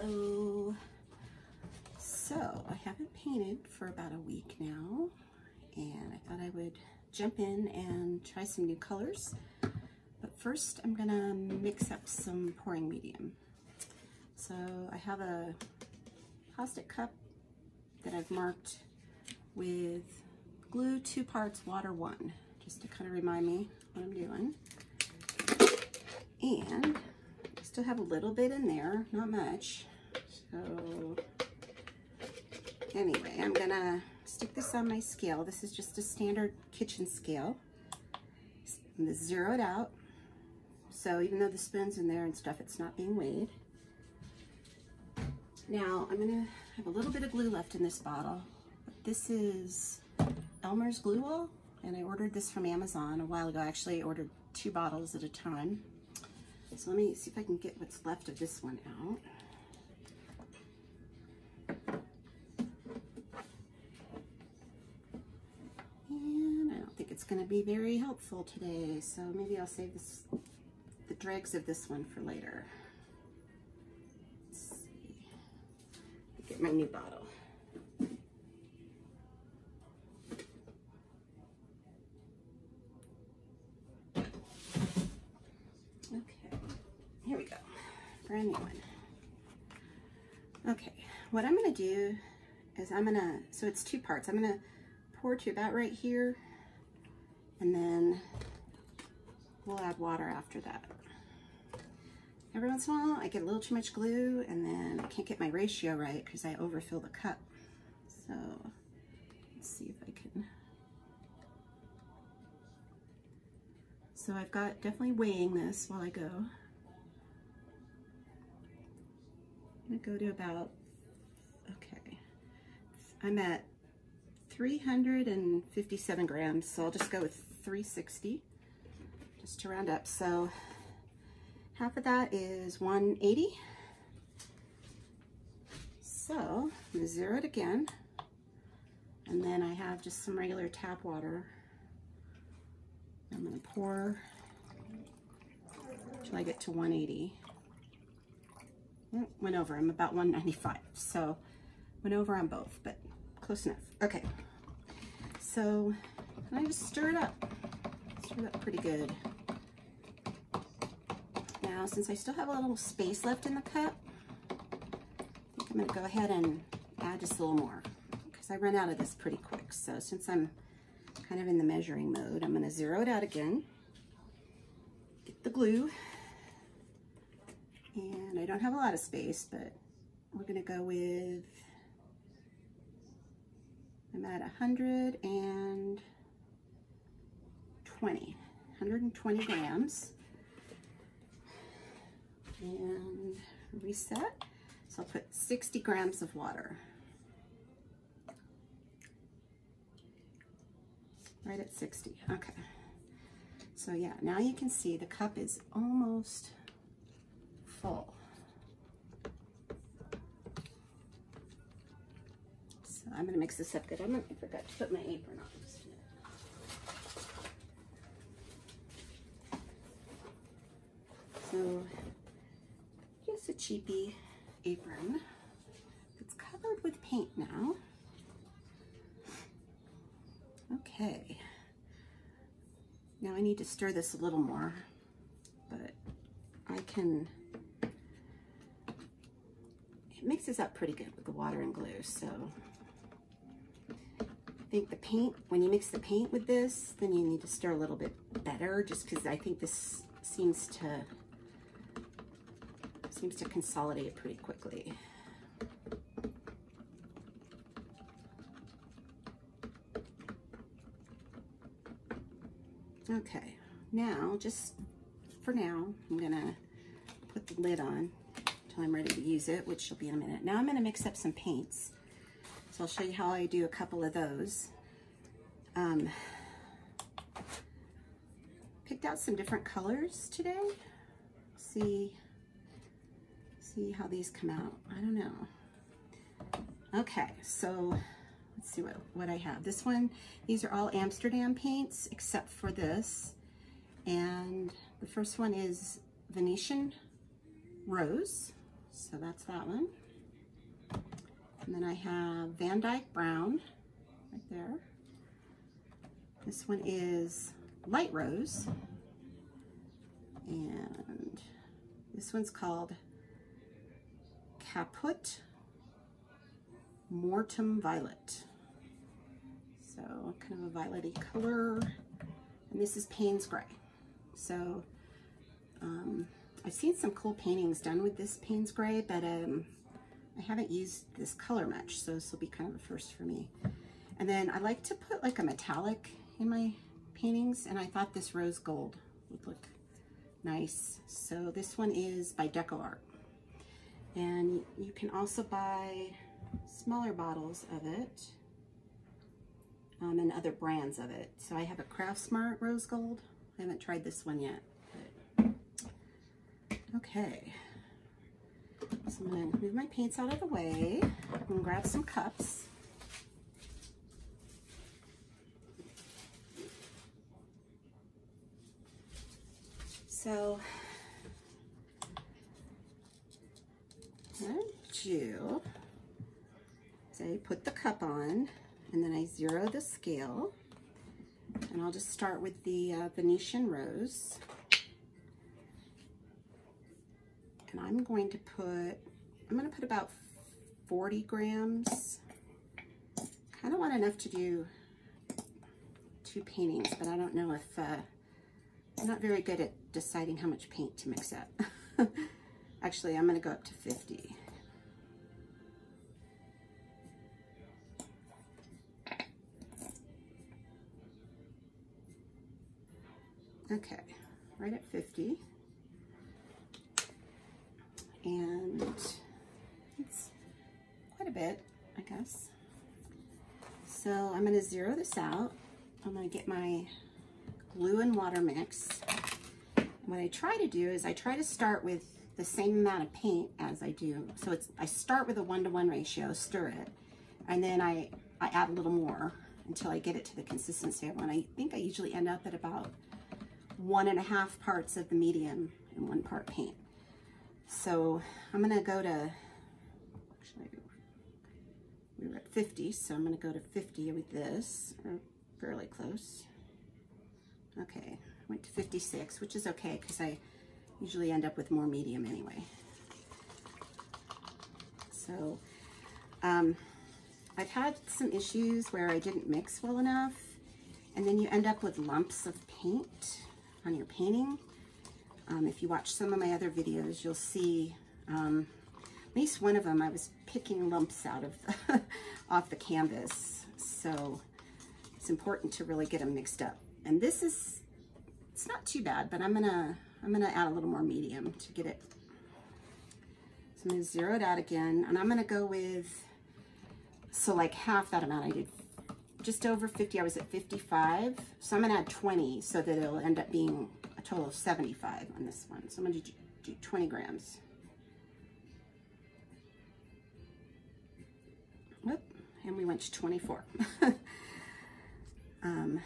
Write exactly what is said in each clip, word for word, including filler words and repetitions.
Hello. So I haven't painted for about a week now, and I thought I would jump in and try some new colors. But first I'm gonna mix up some pouring medium. So I have a plastic cup that I've marked with glue two parts, water one, just to kind of remind me what I'm doing. And I still have a little bit in there, not much. So anyway, I'm gonna stick this on my scale. This is just a standard kitchen scale. I'm gonna zero it out. So even though the spoon's in there and stuff, it's not being weighed. Now I'm gonna have a little bit of glue left in this bottle. This is Elmer's glue wall, and I ordered this from Amazon a while ago. Actually, I ordered two bottles at a time. So let me see if I can get what's left of this one out. And I don't think it's going to be very helpful today, so maybe I'll save this, the dregs of this one for later. Let's see. Get my new bottle. Here we go, brand new one. Okay, what I'm gonna do is I'm gonna, so it's two parts. I'm gonna pour to about right here, and then we'll add water after that. Every once in a while, I get a little too much glue, and then I can't get my ratio right because I overfill the cup. So let's see if I can. So I've got definitely weighing this while I go. I'm gonna go to about, okay, I'm at three hundred fifty-seven grams, so I'll just go with three sixty, just to round up. So half of that is one eighty. So I'm gonna zero it again, and then I have just some regular tap water. I'm gonna pour till I get to one eighty. Went over, I'm about one ninety-five, so went over on both, but close enough. Okay, so I just stir it up, stir it up pretty good. Now, since I still have a little space left in the cup, I think I'm gonna go ahead and add just a little more, because I run out of this pretty quick. So since I'm kind of in the measuring mode, I'm gonna zero it out again, get the glue. And I don't have a lot of space, but we're gonna go with, I'm at one hundred twenty, one hundred twenty grams. And reset. So I'll put sixty grams of water. Right at sixty, okay. So yeah, now you can see the cup is almost full. So I'm gonna mix this up good. I'm gonna, I forgot to put my apron on. Just a minute. So just a cheapy apron. It's covered with paint now. Okay. Now I need to stir this a little more, but I can. It mixes up pretty good with the water and glue, so I think the paint, when you mix the paint with this, then you need to stir a little bit better, just because I think this seems to seems to consolidate pretty quickly. Okay, now, just for now, I'm gonna put the lid on until I'm ready to use it, which will be in a minute. Now I'm gonna mix up some paints. So I'll show you how I do a couple of those. Um, picked out some different colors today. See, see how these come out. I don't know. Okay, so let's see what, what I have. This one, these are all Amsterdam paints except for this. And the first one is Venetian Rose. So that's that one. And then I have Van Dyke Brown right there. This one is Light Rose. And this one's called Caput Mortem Violet. So kind of a violet-y color. And this is Payne's Gray. So um, I've seen some cool paintings done with this Payne's Gray, but um, I haven't used this color much, so this will be kind of a first for me. And then I like to put like a metallic in my paintings, and I thought this rose gold would look nice. So this one is by Deco Art. And you can also buy smaller bottles of it um, and other brands of it. So I have a Craftsmart Rose Gold. I haven't tried this one yet. But okay. So I'm going to move my paints out of the way and grab some cups. So what I do is I put the cup on, and then I zero the scale, and I'll just start with the uh, Venetian Rose. And I'm going to put, I'm going to put about forty grams. Kind of want enough to do two paintings, but I don't know if, uh, I'm not very good at deciding how much paint to mix up. Actually, I'm going to go up to fifty. Okay, right at fifty. And it's quite a bit, I guess. So I'm going to zero this out. I'm going to get my glue and water mix. What I try to do is I try to start with the same amount of paint as I do. So it's I start with a one-to-one ratio, stir it, and then I, I add a little more until I get it to the consistency I want. I think I usually end up at about one and a half parts of the medium and one part paint. So I'm gonna go to, actually we were at fifty, so I'm gonna go to fifty with this, or fairly close. Okay, went to fifty-six, which is okay because I usually end up with more medium anyway. So um, I've had some issues where I didn't mix well enough, and then you end up with lumps of paint on your painting. Um, if you watch some of my other videos, you'll see um, at least one of them I was picking lumps out of the, off the canvas. So it's important to really get them mixed up. And this is, it's not too bad, but I'm gonna I'm gonna add a little more medium to get it. So I'm gonna zero it out again, and I'm gonna go with, so like half that amount. I did just over fifty, I was at fifty-five. So I'm gonna add twenty so that it'll end up being a total of seventy-five on this one. So I'm gonna do, do twenty grams. Whoop, and we went to twenty-four. um,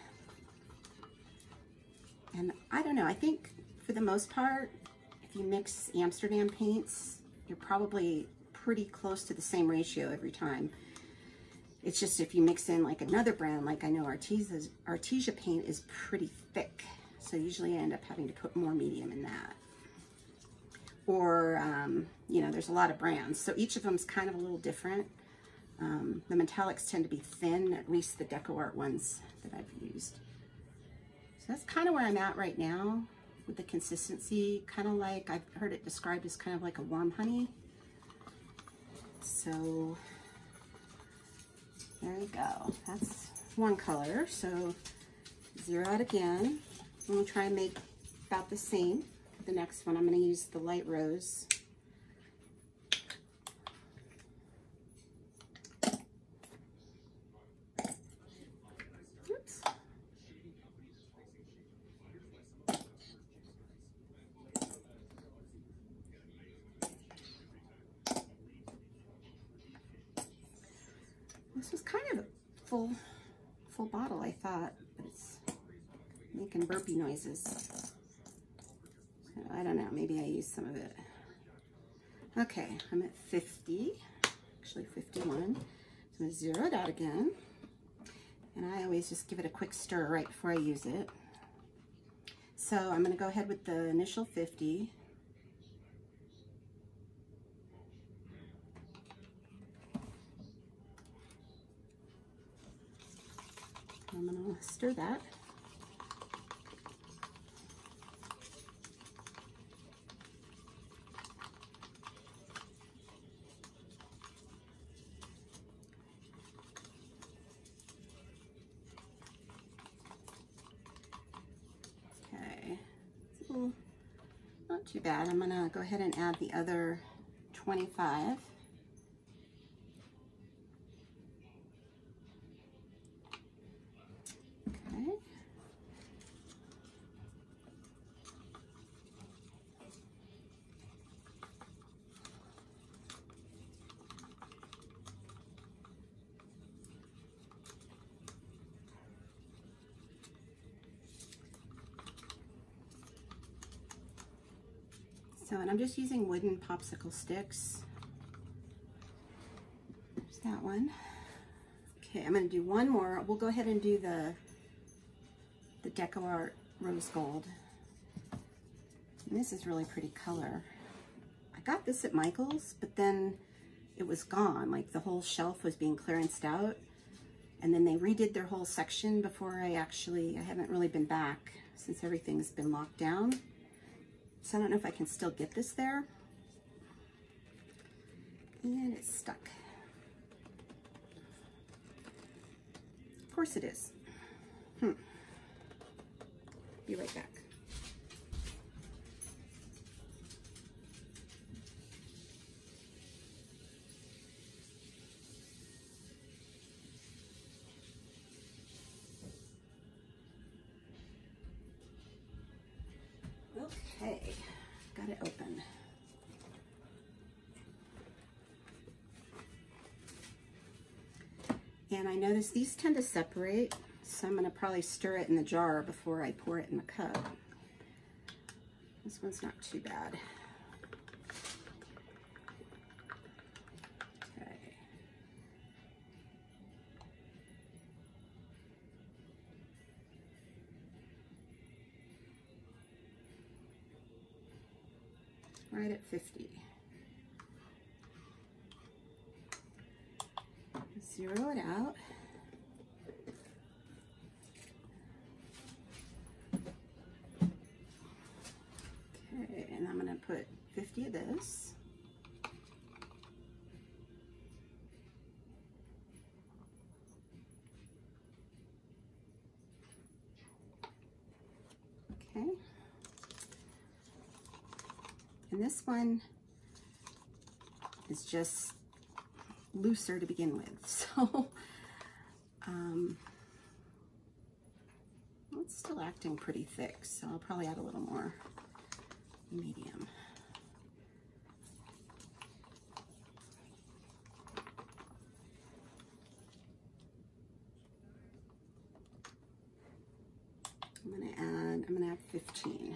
and I don't know, I think for the most part, if you mix Amsterdam paints, you're probably pretty close to the same ratio every time. It's just if you mix in like another brand, like I know Artesia's, Artesia paint is pretty thick. So usually I end up having to put more medium in that. Or, um, you know, there's a lot of brands. So each of them is kind of a little different. Um, the metallics tend to be thin, at least the Deco Art ones that I've used. So that's kind of where I'm at right now with the consistency. Kind of like, I've heard it described as kind of like a warm honey. So there you go. That's one color. So zero out again. I'm going to try and make about the same. The next one, I'm going to use the light rose. Oops. This was kind of a full, full bottle, I thought, but it's making burpee noises. So I don't know, maybe I used some of it. Okay, I'm at fifty, actually fifty-one. So I'm going to zero it out again. And I always just give it a quick stir right before I use it. So I'm going to go ahead with the initial fifty. I'm going to stir that. Okay, it's a little, not too bad. I'm going to go ahead and add the other twenty-five. So, and I'm just using wooden popsicle sticks. There's that one. Okay, I'm going to do one more. We'll go ahead and do the, the Deco Art Rose Gold. And this is really pretty color. I got this at Michael's, but then it was gone. Like the whole shelf was being clearanced out. And then they redid their whole section before I actually, I haven't really been back since everything's been locked down. So I don't know if I can still get this there. And it's stuck. Of course it is. Hmm. Be right back. Okay, got it open. And I notice these tend to separate, so I'm going to probably stir it in the jar before I pour it in the cup. This one's not too bad. Okay. Right at fifty. Zero it out. Okay, and I'm going to put fifty of this. Okay. And this one is just looser to begin with, so um, it's still acting pretty thick, so I'll probably add a little more medium. I'm gonna add, I'm gonna add fifteen.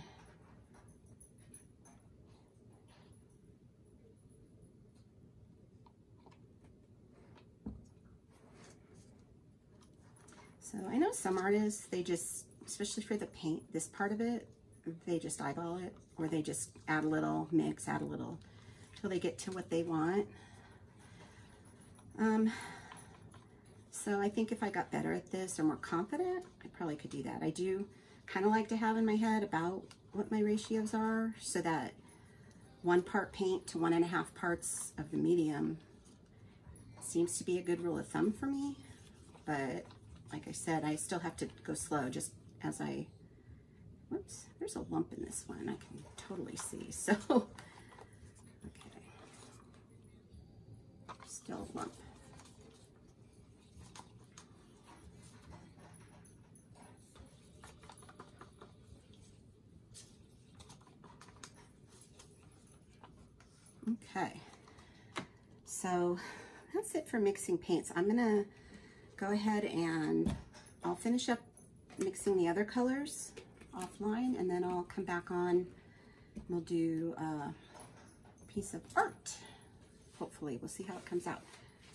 So I know some artists, they just, especially for the paint, this part of it, they just eyeball it, or they just add a little, mix, add a little, till they get to what they want. Um, so I think if I got better at this or more confident, I probably could do that. I do kind of like to have in my head about what my ratios are, so that one part paint to one and a half parts of the medium seems to be a good rule of thumb for me. But like I said, I still have to go slow just as I, whoops, there's a lump in this one, I can totally see, so, okay, still a lump. Okay, so that's it for mixing paints. I'm gonna go ahead and I'll finish up mixing the other colors offline, and then I'll come back on and we'll do uh, piece of art. Hopefully, we'll see how it comes out.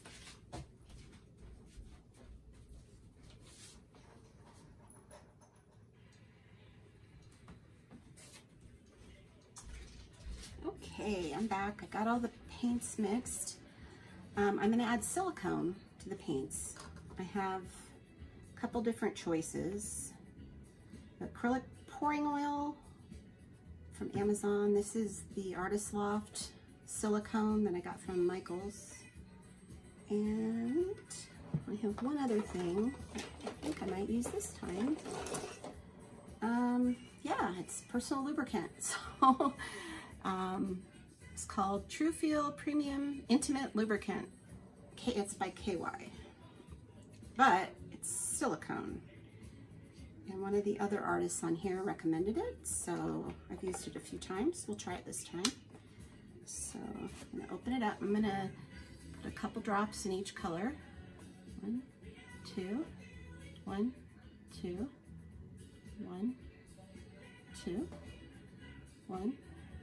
Okay, I'm back. I got all the paints mixed. Um, I'm gonna add silicone to the paints. I have a couple different choices. Acrylic pouring oil from Amazon. This is the Artist Loft silicone that I got from Michael's. And I have one other thing that I think I might use this time. Um, yeah, it's personal lubricant. So um, it's called True Feel Premium Intimate Lubricant. K it's by K Y. But it's silicone. And one of the other artists on here recommended it, so I've used it a few times. We'll try it this time. So I'm gonna open it up. I'm gonna put a couple drops in each color. One, two, one, two, one, two, one,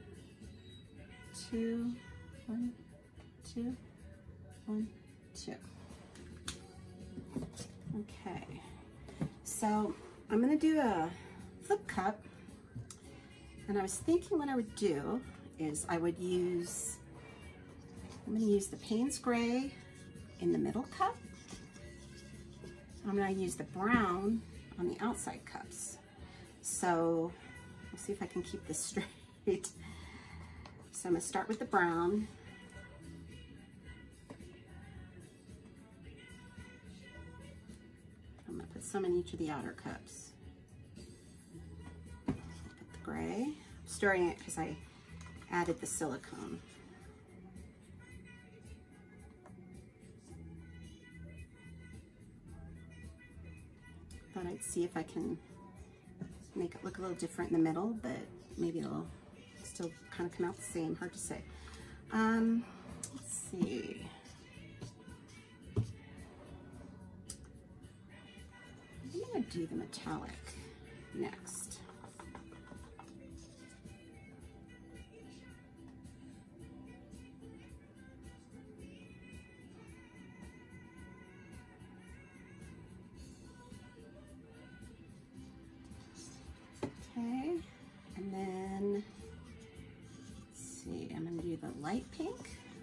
two, one, two, one, two. Okay, so I'm gonna do a flip cup, and I was thinking what I would do is I would use, I'm gonna use the Payne's Gray in the middle cup. I'm gonna use the brown on the outside cups. So we'll see if I can keep this straight. So I'm gonna start with the brown. I'm gonna put some in each of the outer cups. Put the gray. I'm stirring it because I added the silicone. Thought I'd see if I can make it look a little different in the middle, but maybe it'll still kind of come out the same. Hard to say. Um, let's see. I'm gonna do the metallic next. Okay, and then let's see, I'm gonna do the light pink.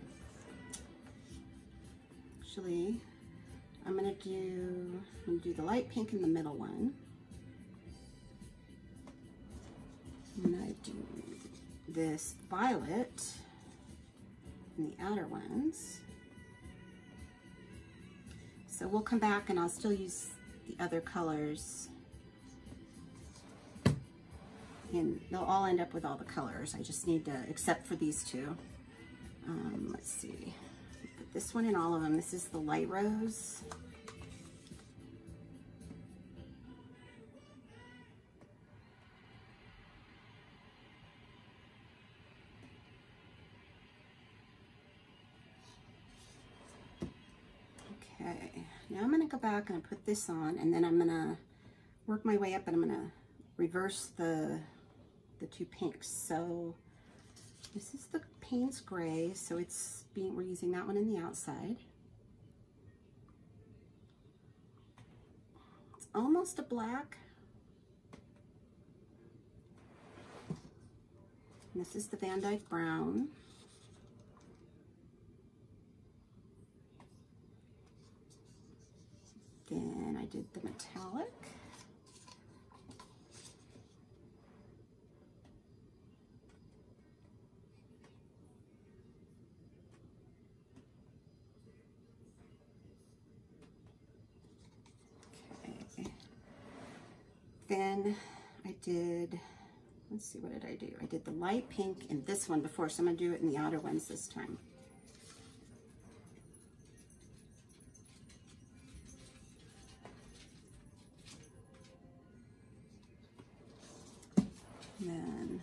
Actually, I'm gonna do I'm gonna do the light pink in the middle one. I'm gonna do this violet in the outer ones. So we'll come back and I'll still use the other colors. And they'll all end up with all the colors. I just need to, except for these two. Um, let's see. Put this one in all of them. This is the light rose. Okay, now I'm gonna go back and put this on, and then I'm gonna work my way up, and I'm gonna reverse the the two pinks. So this is the Payne's Gray, so it's being, we're using that one in the outside. It's almost a black. And this is the Van Dyke Brown. Then I did the metallic. Then I did, let's see, what did I do? I did the light pink in this one before, so I'm gonna do it in the outer ones this time. And then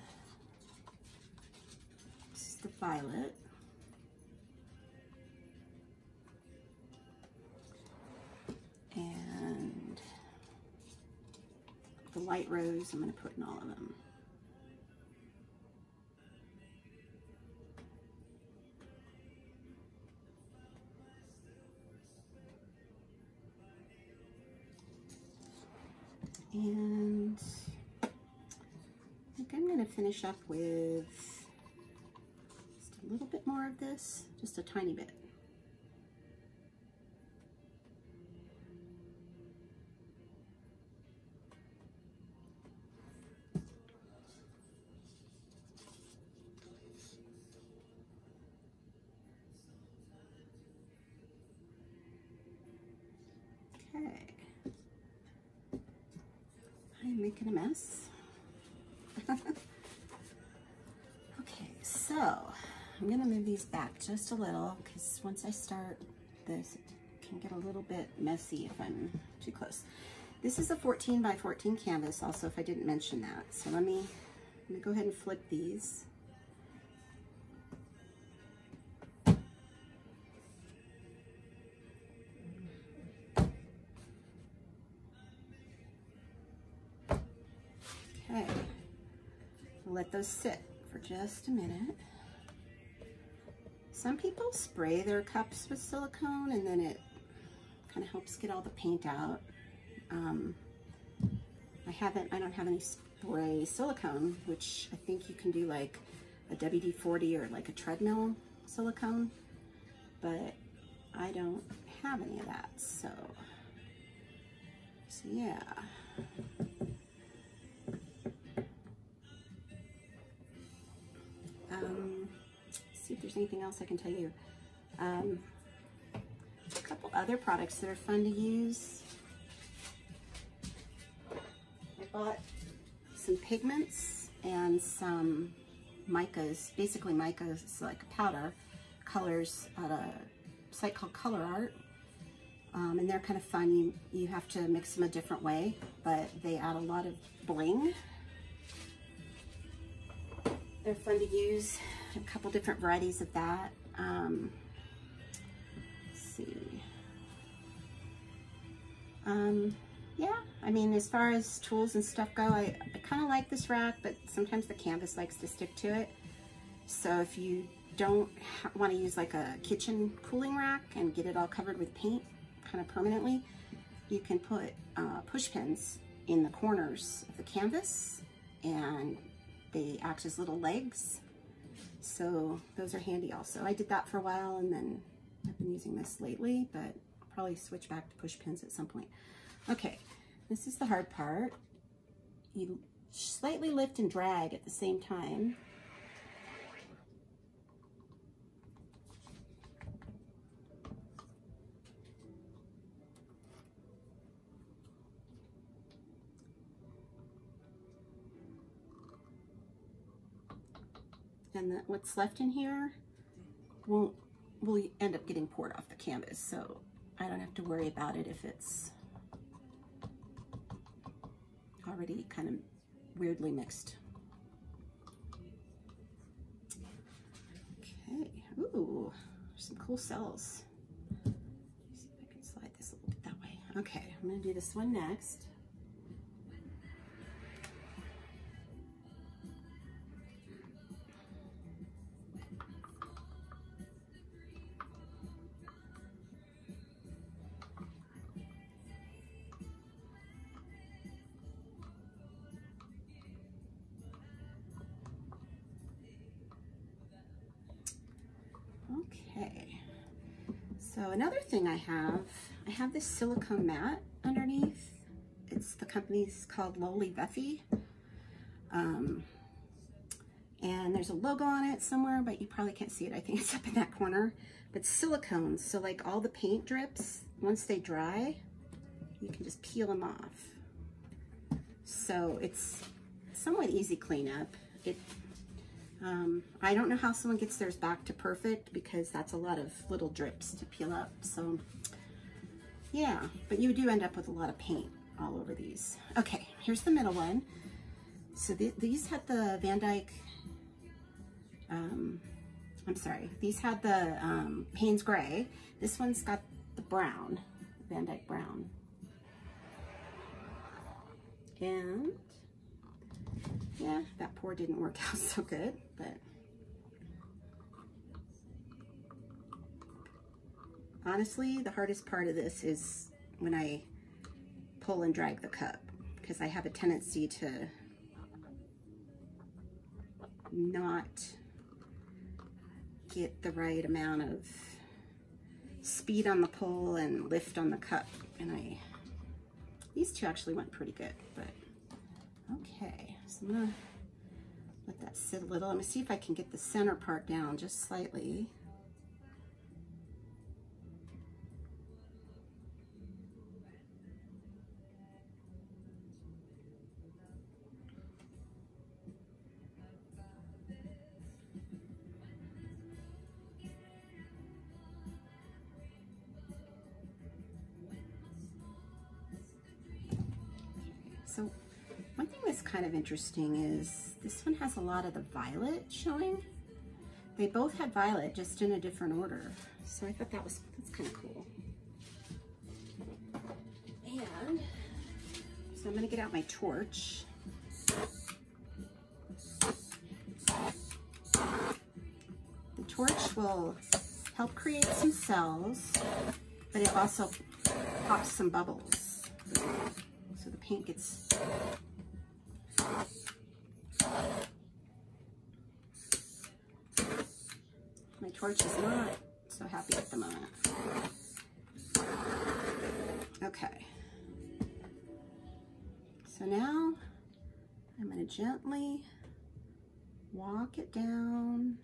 this is the violet. And the light rose, I'm going to put in all of them. And I think I'm going to finish up with just a little bit more of this, just a tiny bit. Okay. I'm making a mess. Okay, so I'm gonna move these back just a little because once I start this, it can get a little bit messy if I'm too close. This is a fourteen by fourteen canvas also, if I didn't mention that. So let me, let me go ahead and flip these. Okay, we'll let those sit for just a minute. Some people spray their cups with silicone and then it kind of helps get all the paint out. Um, I haven't, I don't have any spray silicone, which I think you can do like a W D forty or like a treadmill silicone, but I don't have any of that, so, so yeah. Um, see if there's anything else I can tell you. Um, a couple other products that are fun to use. I bought some pigments and some micas, basically micas, it's like powder colors at a site called Color Art. Um, and they're kind of fun. You, you have to mix them a different way, but they add a lot of bling. They're fun to use. A couple different varieties of that. Um, let's see. Um, yeah, I mean, as far as tools and stuff go, I, I kind of like this rack, but sometimes the canvas likes to stick to it. So if you don't want to use like a kitchen cooling rack and get it all covered with paint kind of permanently, you can put uh, push pins in the corners of the canvas, and they act as little legs. So those are handy also. I did that for a while and then I've been using this lately, but I'll probably switch back to push pins at some point. Okay, this is the hard part. You slightly lift and drag at the same time. And the, what's left in here won't will end up getting poured off the canvas, so I don't have to worry about it if it's already kind of weirdly mixed. Okay, ooh, there's some cool cells. Let's see if I can slide this a little bit that way. Okay, I'm gonna do this one next. Okay, so another thing I have, I have this silicone mat underneath. It's the company's called Lowly Buffy. Um, and there's a logo on it somewhere, but you probably can't see it. I think it's up in that corner. But silicone, so like all the paint drips, once they dry, you can just peel them off. So it's somewhat easy cleanup. It Um, I don't know how someone gets theirs back to perfect because that's a lot of little drips to peel up. So yeah, but you do end up with a lot of paint all over these. Okay, here's the middle one. So th these had the Van Dyke, um, I'm sorry, these had the um, Payne's Gray. This one's got the brown, Van Dyke brown. And yeah, that pour didn't work out so good, but honestly, the hardest part of this is when I pull and drag the cup, because I have a tendency to not get the right amount of speed on the pull and lift on the cup. And I, these two actually went pretty good, but okay. So I'm gonna let that sit a little. I'm gonna see if I can get the center part down just slightly. So one thing that's kind of interesting is this one has a lot of the violet showing. They both had violet, just in a different order. So I thought that was, that's kind of cool. And so I'm gonna get out my torch. The torch will help create some cells, but it also pops some bubbles. So the paint gets my torch is not so happy at the moment. Okay. So now I'm going to gently walk it down.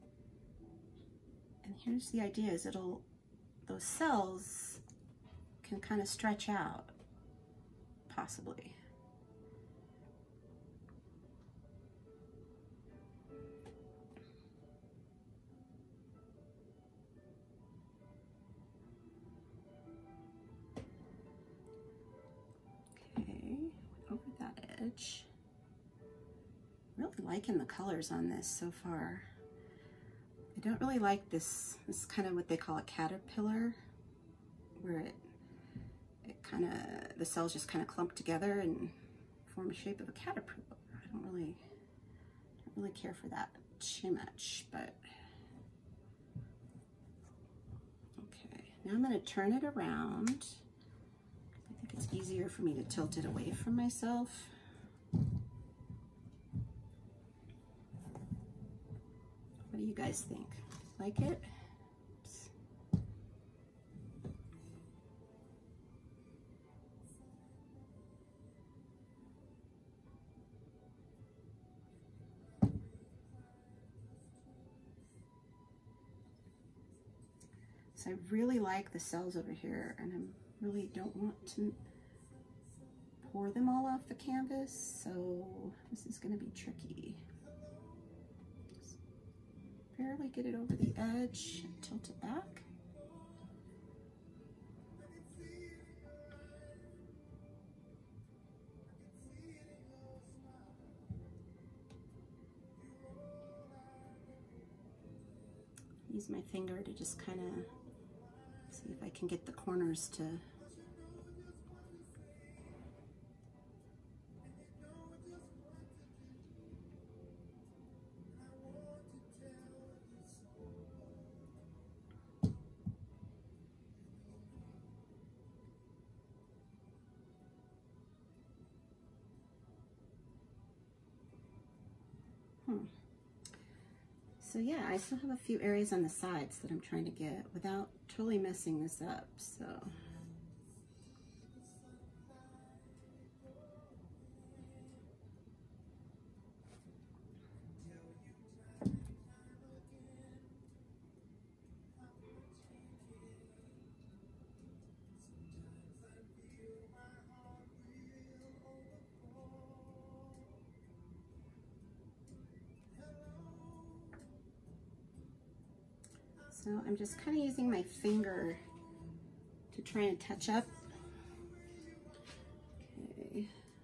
And here's the idea is it'll, those cells can kind of stretch out, possibly. Okay, over that edge. Really liking the colors on this so far. I don't really like this, this is kind of what they call a caterpillar, where it it kind of, the cells just kind of clump together and form a shape of a caterpillar. I don't really, don't really care for that too much, but okay. Now I'm going to turn it around. I think it's easier for me to tilt it away from myself. What do you guys think? Like it? Oops. So I really like the cells over here, and I really don't want to pour them all off the canvas, so this is going to be tricky. Barely get it over the edge and tilt it back. Use my finger to just kind of see if I can get the corners to Hmm. So yeah, I still have a few areas on the sides that I'm trying to get without totally messing this up, so. So I'm just kind of using my finger to try and touch up. Okay.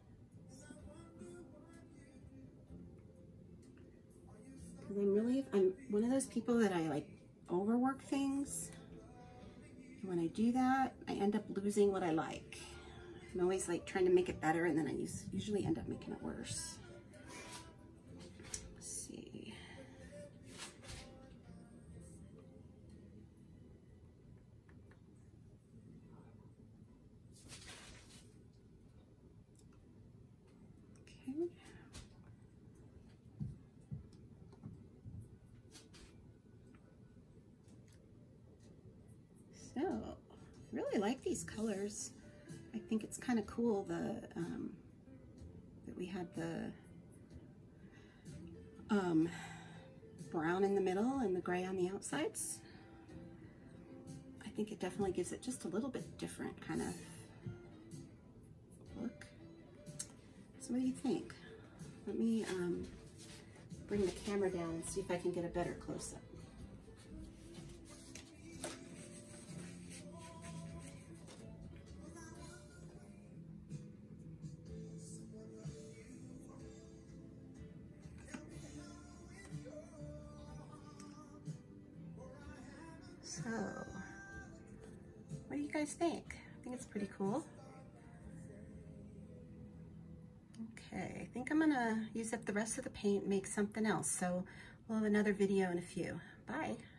Because I'm really, I'm one of those people that I like overwork things. And when I do that, I end up losing what I like. I'm always like trying to make it better, and then I use, usually end up making it worse. So, really like these colors. I think it's kind of cool the um, that we had the um, brown in the middle and the gray on the outsides. I think it definitely gives it just a little bit different kind of look. So what do you think? Let me um, bring the camera down and see if I can get a better close-up. So, what do you guys think? I think it's pretty cool. Okay, I think I'm gonna use up the rest of the paint and make something else. So we'll have another video in a few. Bye.